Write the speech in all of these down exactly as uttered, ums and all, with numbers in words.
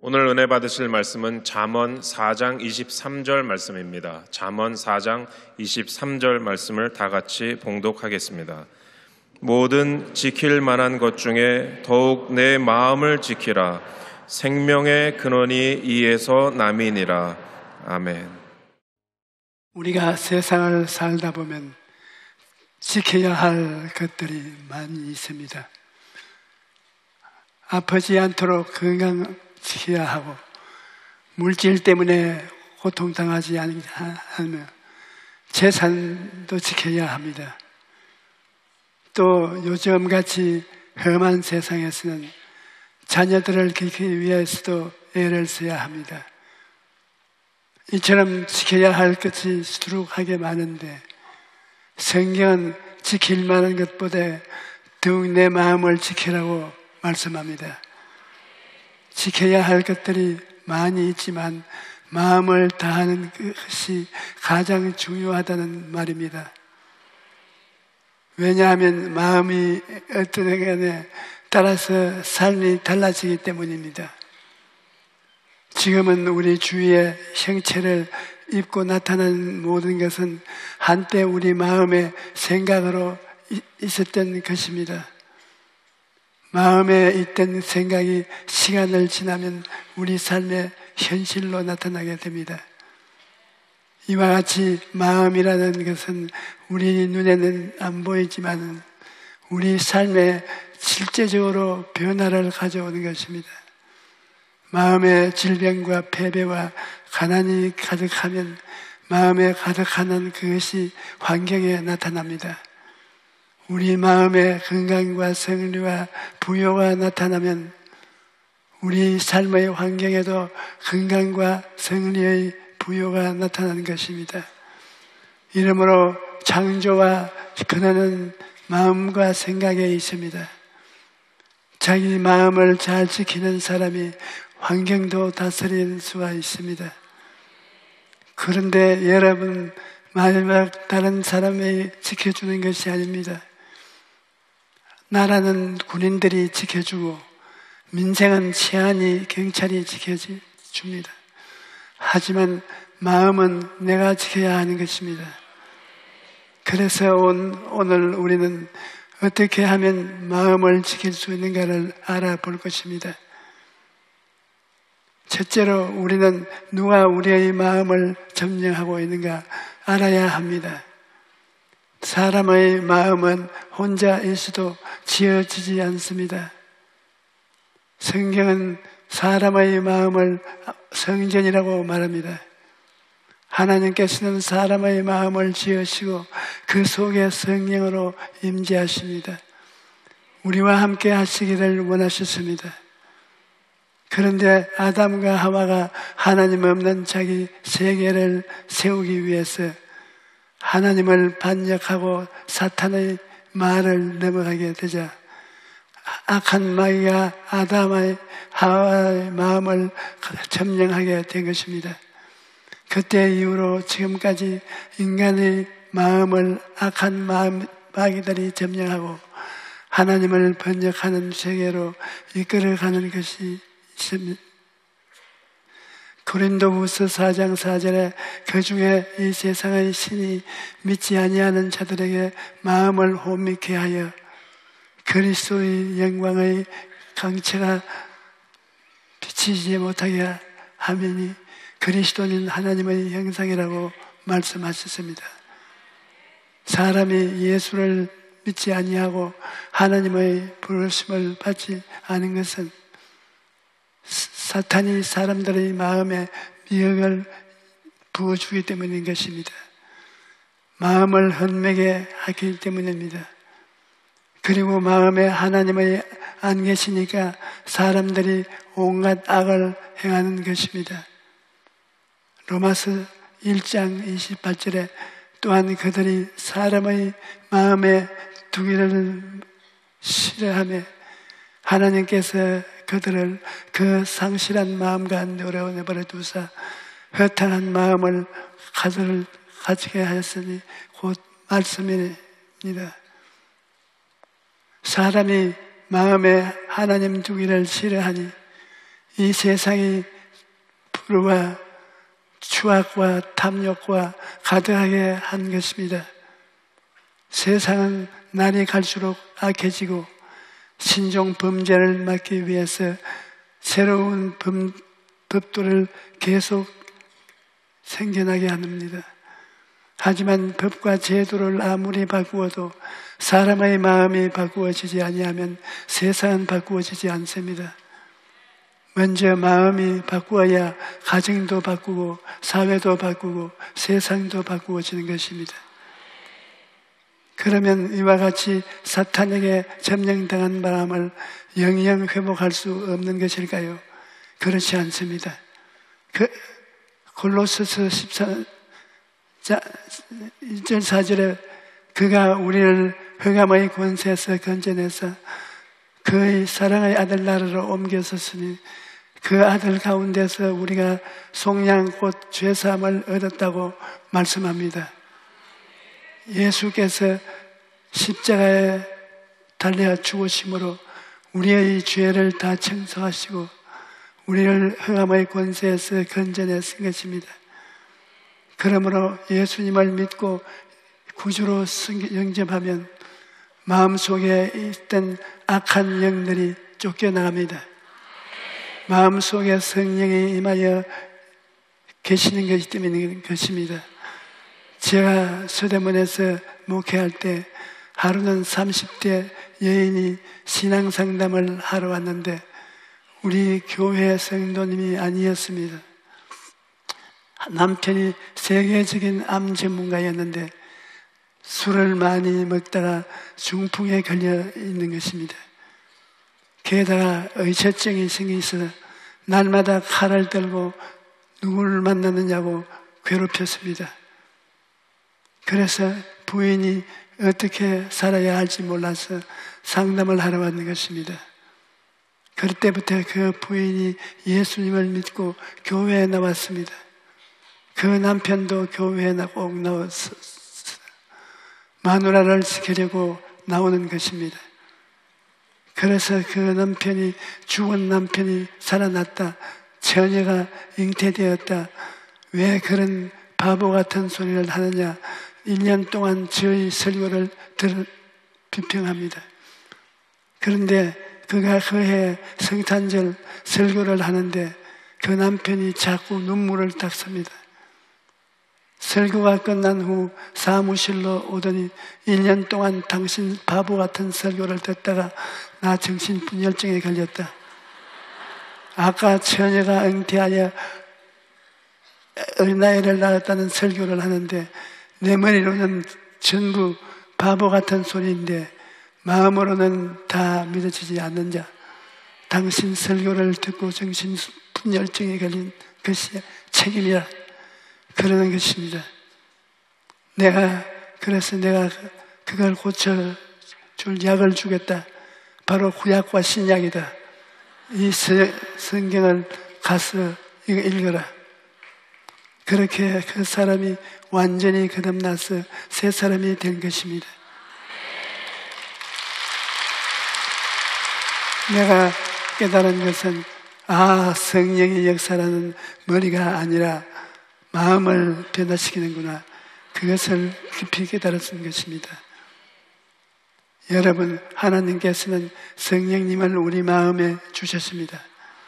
오늘 은혜 받으실 말씀은 잠언 사 장 이십삼 절 말씀입니다. 잠언 사 장 이십삼 절 말씀을 다 같이 봉독하겠습니다. 모든 지킬 만한 것 중에 더욱 내 마음을 지키라. 생명의 근원이 이에서 남이니라. 아멘. 우리가 세상을 살다 보면 지켜야 할 것들이 많이 있습니다. 아프지 않도록 건강 지켜야 하고, 물질 때문에 고통당하지 않으며 재산도 지켜야 합니다. 또 요즘같이 험한 세상에서는 자녀들을 지키기 위해서도 애를 써야 합니다. 이처럼 지켜야 할 것이 수두룩하게 많은데, 성경은 지킬 만한 것보다 더욱 내 마음을 지키라고 말씀합니다. 지켜야 할 것들이 많이 있지만 마음을 다하는 것이 가장 중요하다는 말입니다. 왜냐하면 마음이 어떤 행간에 따라서 삶이 달라지기 때문입니다. 지금은 우리 주위의 형체를 입고 나타나는 모든 것은 한때 우리 마음의 생각으로 있었던 것입니다. 마음에 있던 생각이 시간을 지나면 우리 삶의 현실로 나타나게 됩니다. 이와 같이 마음이라는 것은 우리 눈에는 안 보이지만 우리 삶에 실제적으로 변화를 가져오는 것입니다. 마음의 질병과 패배와 가난이 가득하면 마음에 가득한 그것이 환경에 나타납니다. 우리 마음의 건강과 승리와 부요가 나타나면 우리 삶의 환경에도 건강과 승리의 부요가 나타나는 것입니다. 이러므로 창조와 근원은 마음과 생각에 있습니다. 자기 마음을 잘 지키는 사람이 환경도 다스릴 수가 있습니다. 그런데 여러분, 마지막 다른 사람이 지켜주는 것이 아닙니다. 나라는 군인들이 지켜주고 민생은 치안이, 경찰이 지켜줍니다. 하지만 마음은 내가 지켜야 하는 것입니다. 그래서 온, 오늘 우리는 어떻게 하면 마음을 지킬 수 있는가를 알아볼 것입니다. 첫째로 우리는 누가 우리의 마음을 점령하고 있는가 알아야 합니다. 사람의 마음은 혼자 있어도 지어지지 않습니다. 성경은 사람의 마음을 성전이라고 말합니다. 하나님께서는 사람의 마음을 지으시고 그 속에 성령으로 임재하십니다. 우리와 함께 하시기를 원하셨습니다. 그런데 아담과 하와가 하나님 없는 자기 세계를 세우기 위해서 하나님을 반역하고 사탄의 말을 넘어가게 되자 악한 마귀가 아담의 하와의 마음을 점령하게 된 것입니다. 그때 이후로 지금까지 인간의 마음을 악한 마음, 마귀들이 점령하고 하나님을 번역하는 세계로 이끌어가는 것이 있습니다. 고린도후서 사 장 사 절에 그 중에 이 세상의 신이 믿지 아니하는 자들에게 마음을 혼미케 하여 그리스도의 영광의 강체가 비치지 못하게 하매니 그리스도는 하나님의 형상이라고 말씀하셨습니다. 사람이 예수를 믿지 아니하고 하나님의 부르심을 받지 않은 것은 사탄이 사람들의 마음에 미혹을 부어주기 때문인 것입니다. 마음을 헛매게 하기 때문입니다. 그리고 마음에 하나님의 안 계시니까 사람들이 온갖 악을 행하는 것입니다. 로마서 일 장 이십팔 절에 또한 그들이 사람의 마음에 두기를 싫어하며 하나님께서 그들을 그 상실한 마음과 내버려 두사 허탄한 마음을 가지게 하였으니 곧 말씀입니다. 사람이 마음에 하나님 두기를 싫어하니 이 세상이 불의와 추악과 탐욕과 가득하게 한 것입니다. 세상은 날이 갈수록 악해지고 신종 범죄를 막기 위해서 새로운 범, 법도를 계속 생겨나게 합니다. 하지만 법과 제도를 아무리 바꾸어도 사람의 마음이 바꾸어지지 아니하면 세상은 바꾸어지지 않습니다. 먼저 마음이 바꾸어야 가정도 바꾸고 사회도 바꾸고 세상도 바꾸어지는 것입니다. 그러면 이와 같이 사탄에게 점령당한 마음을 영영 회복할 수 없는 것일까요? 그렇지 않습니다. 그 골로새서 십사 장 일 절 사 절에 그가 우리를 흑암의 권세에서 건져내서 그의 사랑의 아들 나라로 옮겼었으니 그 아들 가운데서 우리가 속량 곧 죄사함을 얻었다고 말씀합니다. 예수께서 십자가에 달려 죽으심으로 우리의 죄를 다 청소하시고 우리를 흑암의 권세에서 건져내신 것입니다. 그러므로 예수님을 믿고 구주로 영접하면 마음속에 있던 악한 영들이 쫓겨나갑니다. 마음속에 성령이 임하여 계시는 것이 때문인 것입니다. 제가 서대문에서 목회할 때 하루는 삼십 대 여인이 신앙상담을 하러 왔는데 우리 교회 성도님이 아니었습니다. 남편이 세계적인 암 전문가였는데 술을 많이 먹다가 중풍에 걸려 있는 것입니다. 게다가 의처증이 생겨서 날마다 칼을 들고 누구를 만나느냐고 괴롭혔습니다. 그래서 부인이 어떻게 살아야 할지 몰라서 상담을 하러 왔는 것입니다. 그때부터 그 부인이 예수님을 믿고 교회에 나왔습니다. 그 남편도 교회에 꼭 나와서 마누라를 지키려고 나오는 것입니다. 그래서 그 남편이, 죽은 남편이 살아났다, 처녀가 잉태되었다, 왜 그런 바보 같은 소리를 하느냐, 일 년 동안 저희 설교를 들 비평합니다. 그런데 그가 그해 성탄절 설교를 하는데 그 남편이 자꾸 눈물을 닦습니다. 설교가 끝난 후 사무실로 오더니 일 년 동안 당신 바보 같은 설교를 듣다가 나 정신분열증에 걸렸다. 아까 처녀가 잉태하여 어린아이를 낳았다는 설교를 하는데 내 머리로는 전부 바보 같은 소리인데 마음으로는 다 믿어지지 않는 자, 당신 설교를 듣고 정신분열증에 걸린 것이 책임이라 그러는 것입니다. 내가 그래서 내가 그걸 고쳐줄 약을 주겠다. 바로 구약과 신약이다. 이 성경을 가서 이거 읽어라. 그렇게 그 사람이 완전히 거듭나서 새 사람이 된 것입니다. 내가 깨달은 것은 아, 성령의 역사라는 머리가 아니라 마음을 변화시키는구나. 그것을 깊이 깨달았던 것입니다. 여러분, 하나님께서는 성령님을 우리 마음에 주셨습니다.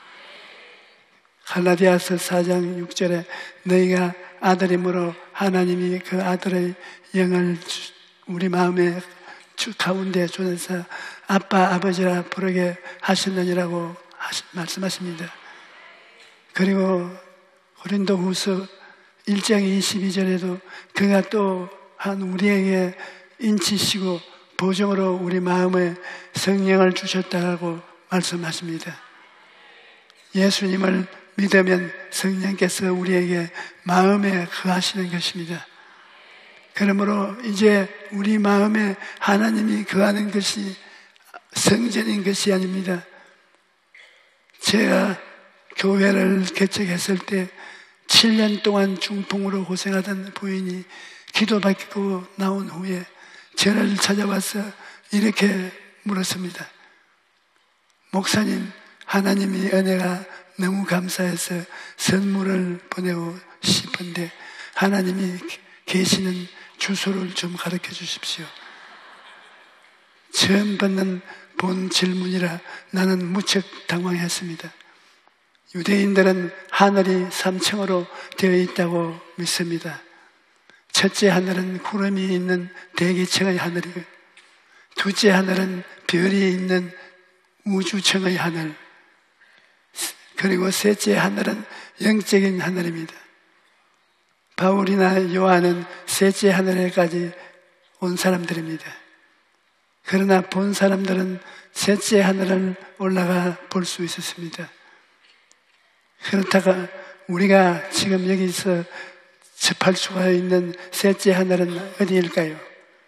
갈라디아서 사 장 육 절에 너희가 아들이므로 하나님이 그 아들의 영을 우리 마음에 가운데 주셔서 아빠 아버지라 부르게 하셨느니라고 말씀하십니다. 그리고 고린도후서 일 장 이십이 절에도 그가 또한 우리에게 인치시고 보정으로 우리 마음에 성령을 주셨다고 말씀하십니다. 예수님을 믿으면 성령께서 우리에게 마음에 거하시는 것입니다. 그러므로 이제 우리 마음에 하나님이 거하는 것이 성전인 것이 아닙니다. 제가 교회를 개척했을 때 칠 년 동안 중풍으로 고생하던 부인이 기도받고 나온 후에 저를 찾아와서 이렇게 물었습니다. 목사님, 하나님이 은혜가 너무 감사해서 선물을 보내고 싶은데 하나님이 계시는 주소를 좀 가르쳐 주십시오. 처음 받는 본 질문이라 나는 무척 당황했습니다. 유대인들은 하늘이 삼층으로 되어 있다고 믿습니다. 첫째 하늘은 구름이 있는 대기층의 하늘이고, 둘째 하늘은 별이 있는 우주층의 하늘, 그리고 셋째 하늘은 영적인 하늘입니다. 바울이나 요한은 셋째 하늘에까지 온 사람들입니다. 그러나 본 사람들은 셋째 하늘을 올라가 볼 수 있었습니다. 그렇다가 우리가 지금 여기서 접할 수가 있는 셋째 하늘은 어디일까요?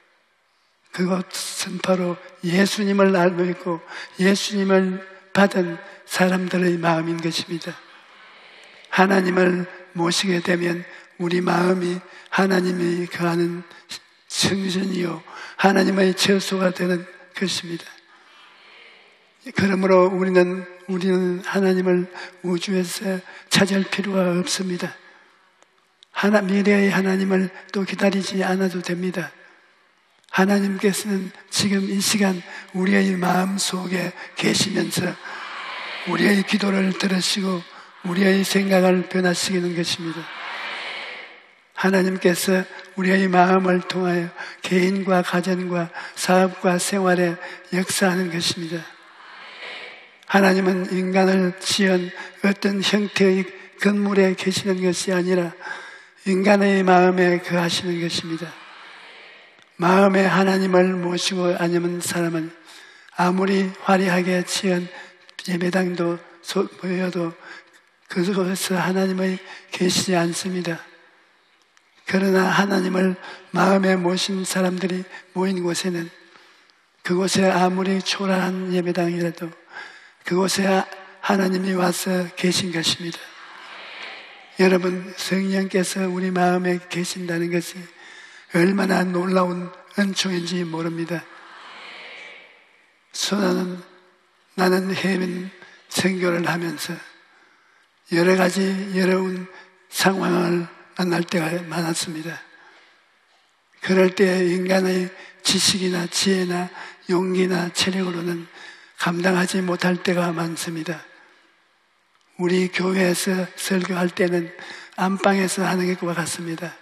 그것은 바로 예수님을 알고 있고 예수님을 받은 사람들의 마음인 것입니다. 하나님을 모시게 되면 우리 마음이 하나님이 거하는 성전이요 하나님의 처소가 되는 것입니다. 그러므로 우리는 우리는 하나님을 우주에서 찾을 필요가 없습니다. 하나, 미래의 하나님을 또 기다리지 않아도 됩니다. 하나님께서는 지금 이 시간 우리의 마음 속에 계시면서 우리의 기도를 들으시고 우리의 생각을 변화시키는 것입니다. 하나님께서 우리의 마음을 통하여 개인과 가정과 사업과 생활에 역사하는 것입니다. 하나님은 인간을 지은 어떤 형태의 건물에 계시는 것이 아니라 인간의 마음에 거하시는 것입니다. 마음에 하나님을 모시고 아니면 사람은 아무리 화려하게 지은 예배당도 보여도 그곳에서 하나님의 계시지 않습니다. 그러나 하나님을 마음에 모신 사람들이 모인 곳에는 그곳에 아무리 초라한 예배당이라도 그곳에 하나님이 와서 계신 것입니다. 여러분, 성령께서 우리 마음에 계신다는 것이 얼마나 놀라운 은총인지 모릅니다. 소나는 나는 해민 선교를 하면서 여러 가지 어려운 상황을 만날 때가 많았습니다. 그럴 때 인간의 지식이나 지혜나 용기나 체력으로는 감당하지 못할 때가 많습니다. 우리 교회에서 설교할 때는 안방에서 하는 것과 같습니다.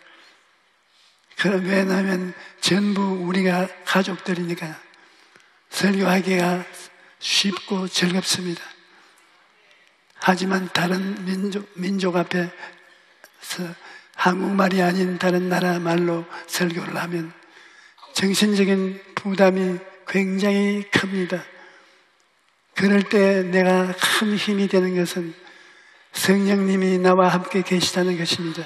왜냐하면 전부 우리가 가족들이니까 설교하기가 쉽고 즐겁습니다. 하지만 다른 민족, 민족 앞에서 한국말이 아닌 다른 나라 말로 설교를 하면 정신적인 부담이 굉장히 큽니다. 그럴 때 내가 큰 힘이 되는 것은 성령님이 나와 함께 계시다는 것입니다.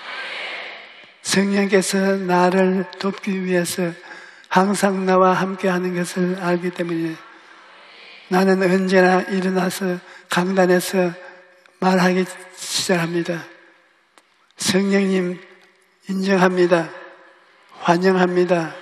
성령께서 나를 돕기 위해서 항상 나와 함께 하는 것을 알기 때문에 나는 언제나 일어나서 강단에서 말하기 시작합니다. 성령님 인정합니다. 환영합니다.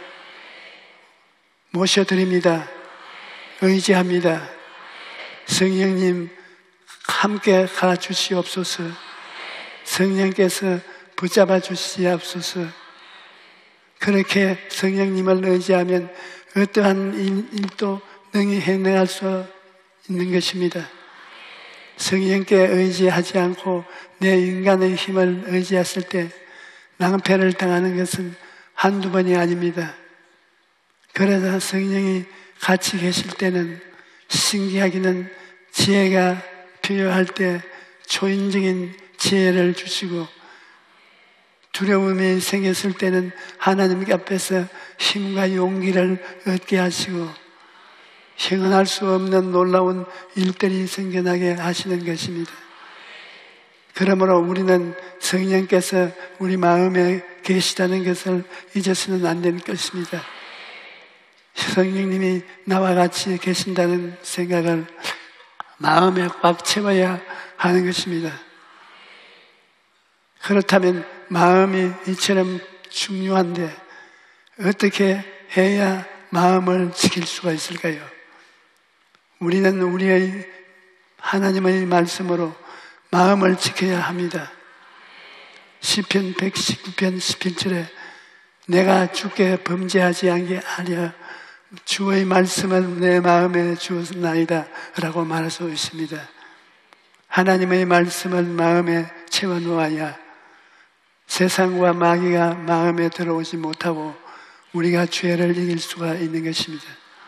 모셔드립니다. 의지합니다. 성령님 함께 가르치시옵소서. 성령께서 붙잡아 주시옵소서. 그렇게 성령님을 의지하면 어떠한 일도 능히 해내갈 수 있는 것입니다. 성령께 의지하지 않고 내 인간의 힘을 의지했을 때 낭패를 당하는 것은 한두 번이 아닙니다. 그래서 성령이 같이 계실 때는 신기하기는 지혜가 필요할 때 초인적인 지혜를 주시고 두려움이 생겼을 때는 하나님 앞에서 힘과 용기를 얻게 하시고 형언할 수 없는 놀라운 일들이 생겨나게 하시는 것입니다. 그러므로 우리는 성령께서 우리 마음에 계시다는 것을 잊어서는 안 될 것입니다. 성령님이 나와 같이 계신다는 생각을 마음에 꽉 채워야 하는 것입니다. 그렇다면 마음이 이처럼 중요한데 어떻게 해야 마음을 지킬 수가 있을까요? 우리는 우리의 하나님의 말씀으로 마음을 지켜야 합니다. 시편 백십구 편 십일 절에 내가 주께 범죄하지 않게 하려 주의 말씀은 내 마음에 주었나이다 라고 말하고 있습니다. 하나님의 말씀을 마음에 채워놓아야 세상과 마귀가 마음에 들어오지 못하고 우리가 죄를 이길 수가 있는 것입니다.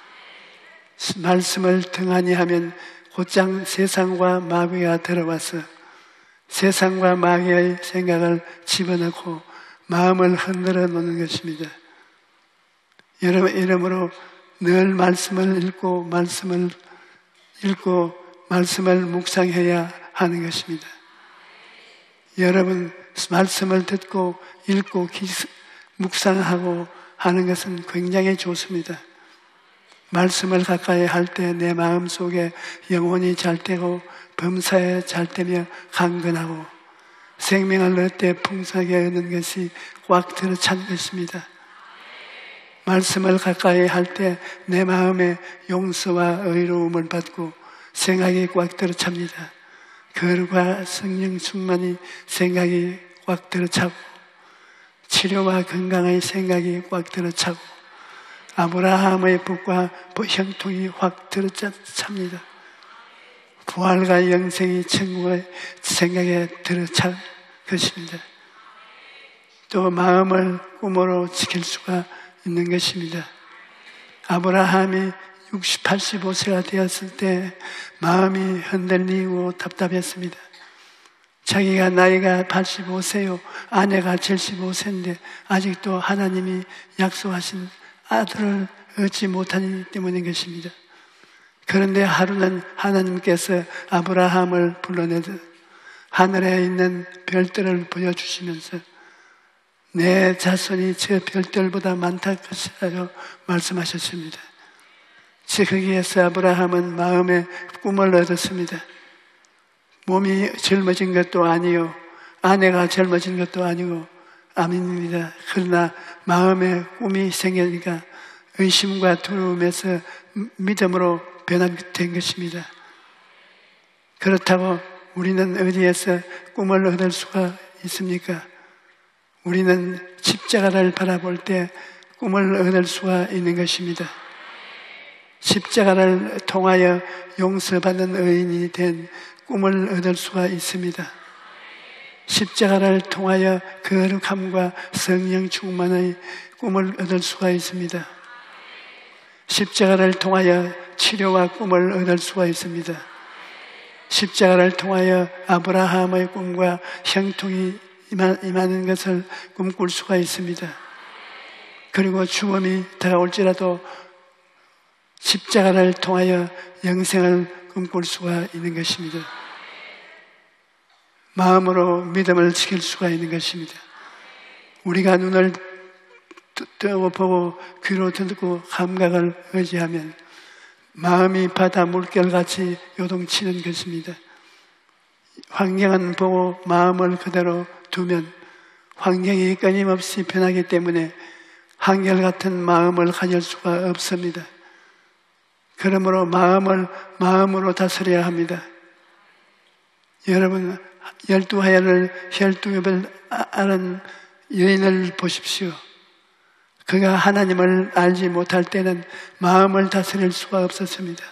말씀을 등한히 하면 곧장 세상과 마귀가 들어와서 세상과 마귀의 생각을 집어넣고 마음을 흔들어 놓는 것입니다. 여러분, 이러므로 늘 말씀을 읽고 말씀을 읽고 말씀을 묵상해야 하는 것입니다. 여러분, 말씀을 듣고 읽고 기스, 묵상하고 하는 것은 굉장히 좋습니다. 말씀을 가까이 할 때 내 마음 속에 영혼이 잘되고 범사에 잘되며 강건하고 생명을 얻되 풍성하게 얻는 것이 꽉 들어찬 것입니다. 말씀을 가까이 할 때 내 마음에 용서와 의로움을 받고 생각이 꽉 들어찹니다. 거룩과 성령 충만이 생각이 꽉 들어차고 치료와 건강의 생각이 꽉 들어차고 아브라함의 복과 형통이 확 들어찹니다. 부활과 영생이 천국의 생각에 들어찰 것입니다. 또 마음을 꿈으로 지킬 수가 있는 것입니다. 아브라함이 육십, 팔십오 세가 되었을 때 마음이 흔들리고 답답했습니다. 자기가 나이가 팔십오 세요 아내가 칠십오 세인데 아직도 하나님이 약속하신 아들을 얻지 못하기 때문인 것입니다. 그런데 하루는 하나님께서 아브라함을 불러내듯 하늘에 있는 별들을 보여주시면서 내 자손이 저 별들보다 많다 것이라고 말씀하셨습니다. 즉 거기에서 아브라함은 마음에 꿈을 얻었습니다. 몸이 젊어진 것도 아니요 아내가 젊어진 것도 아니고 아멘입니다. 그러나 마음에 꿈이 생기니까 의심과 두려움에서 믿음으로 변화된 것입니다. 그렇다고 우리는 어디에서 꿈을 얻을 수가 있습니까? 우리는 십자가를 바라볼 때 꿈을 얻을 수가 있는 것입니다. 십자가를 통하여 용서받는 의인이 된 꿈을 얻을 수가 있습니다. 십자가를 통하여 거룩함과 성령 충만의 꿈을 얻을 수가 있습니다. 십자가를 통하여 치료와 꿈을 얻을 수가 있습니다. 십자가를 통하여 아브라함의 꿈과 형통이 임하는 것을 꿈꿀 수가 있습니다. 그리고 죽음이 다가올지라도 십자가를 통하여 영생을 꿈꿀 수가 있는 것입니다. 마음으로 믿음을 지킬 수가 있는 것입니다. 우리가 눈을 뜨고 보고 귀로 듣고 감각을 의지하면 마음이 바다 물결같이 요동치는 것입니다. 환경은 보고 마음을 그대로 두면 환경이 끊임없이 변하기 때문에 한결같은 마음을 가질 수가 없습니다. 그러므로 마음을 마음으로 다스려야 합니다. 여러분, 열두 하야를 혈두엽을 아는 여인을 보십시오. 그가 하나님을 알지 못할 때는 마음을 다스릴 수가 없었습니다.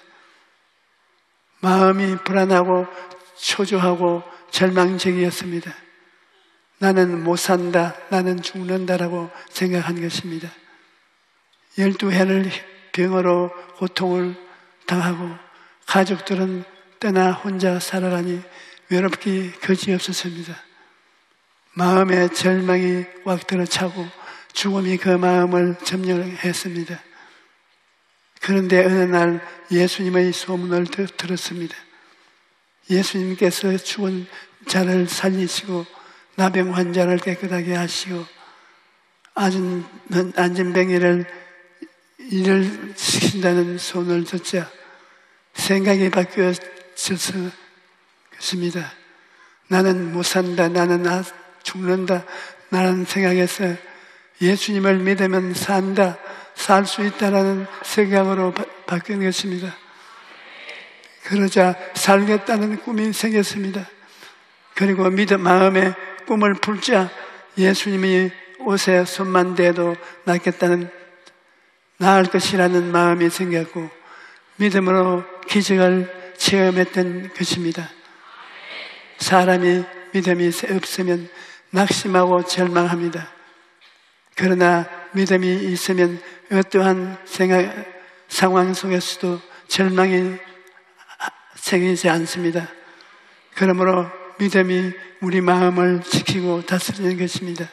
마음이 불안하고 초조하고 절망적이었습니다. 나는 못 산다, 나는 죽는다라고 생각한 것입니다. 열두 해를 병으로 고통을 당하고 가족들은 떠나 혼자 살아가니 외롭기 그지없었습니다. 마음에 절망이 꽉 들어차고 죽음이 그 마음을 점령했습니다. 그런데 어느 날 예수님의 소문을 들었습니다. 예수님께서 죽은 자를 살리시고 나병 환자를 깨끗하게 하시고 앉은, 앉은뱅이를 일을 시킨다는 소문을 듣자 생각이 바뀌어져서 그렇습니다. 나는 못 산다, 나는 아, 죽는다, 나는 생각해서 예수님을 믿으면 산다, 살 수 있다라는 생각으로 바, 바뀐 것입니다. 그러자 살겠다는 꿈이 생겼습니다. 그리고 믿음 마음에 꿈을 품자 예수님이 옷에 손만 대도 낫겠다는, 나을 것이라는 마음이 생겼고 믿음으로 기적을 체험했던 것입니다. 사람이 믿음이 없으면 낙심하고 절망합니다. 그러나 믿음이 있으면 어떠한 생각, 상황 속에서도 절망이 생기지 않습니다. 그러므로 믿음이 우리 마음을 지키고 다스리는 것입니다.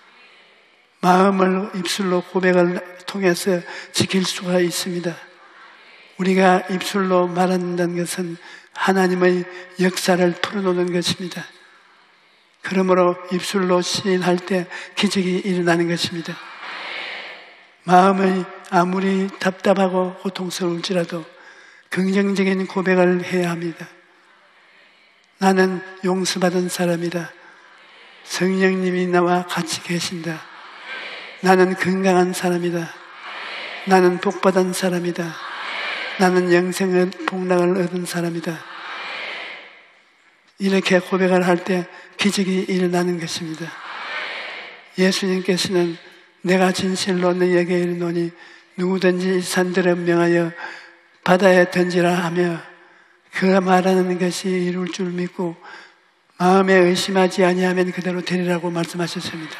마음을 입술로 고백을 통해서 지킬 수가 있습니다. 우리가 입술로 말한다는 것은 하나님의 역사를 풀어놓는 것입니다. 그러므로 입술로 시인할 때 기적이 일어나는 것입니다. 마음이 아무리 답답하고 고통스러울지라도 긍정적인 고백을 해야 합니다. 나는 용서받은 사람이다. 성령님이 나와 같이 계신다. 나는 건강한 사람이다. 나는 복받은 사람이다. 나는 영생의 복락을 얻은 사람이다. 이렇게 고백을 할 때 기적이 일어나는 것입니다. 예수님께서는 내가 진실로 너희에게 이르노니 누구든지 이 산들을 명하여 바다에 던지라 하며 그 말하는 것이 이룰 줄 믿고 마음에 의심하지 아니하면 그대로 되리라고 말씀하셨습니다.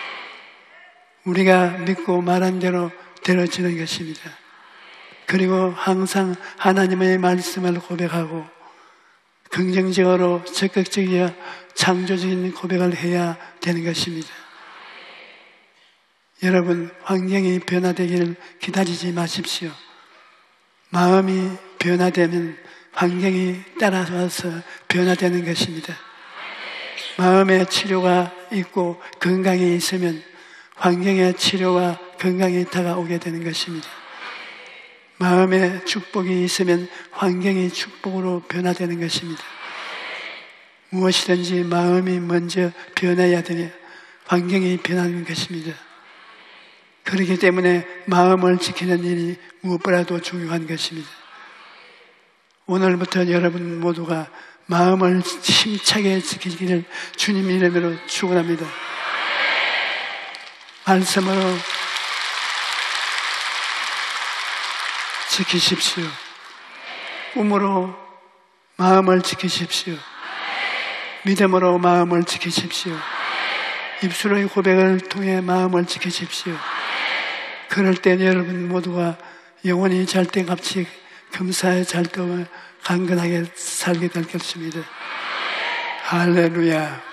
우리가 믿고 말한 대로 되어지는 것입니다. 그리고 항상 하나님의 말씀을 고백하고 긍정적으로 적극적이어 창조적인 고백을 해야 되는 것입니다. 여러분, 환경이 변화되기를 기다리지 마십시오. 마음이 변화되면 환경이 따라와서 변화되는 것입니다. 마음의 치료가 있고 건강이 있으면 환경의 치료와 건강이 다가오게 되는 것입니다. 마음에 축복이 있으면 환경이 축복으로 변화되는 것입니다. 무엇이든지 마음이 먼저 변해야 되며 환경이 변하는 것입니다. 그렇기 때문에 마음을 지키는 일이 무엇보다도 중요한 것입니다. 오늘부터 여러분 모두가 마음을 힘차게 지키기를 주님 이름으로 축원합니다. 말씀으로 지키십시오. 꿈으로 마음을 지키십시오. 믿음으로 마음을 지키십시오. 입술의 고백을 통해 마음을 지키십시오. 그럴 때 여러분 모두가 영원히 잘때같이 금사에 잘때와 강건하게 살게 될 것입니다. 할렐루야.